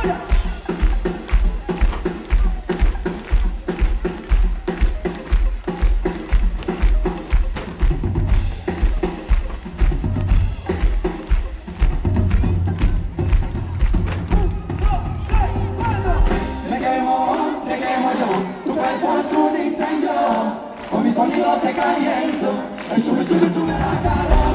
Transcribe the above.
Con mi sonido te caliento, sube, sube, sube la calor.